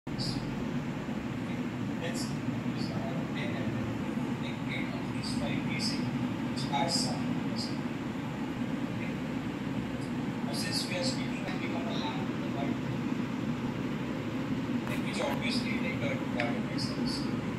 So, let's use our 10 and take 8 of these 5 basic which are some. Okay. Now since we are speaking and become a lamp in the world, like which obviously like a garden makes sense.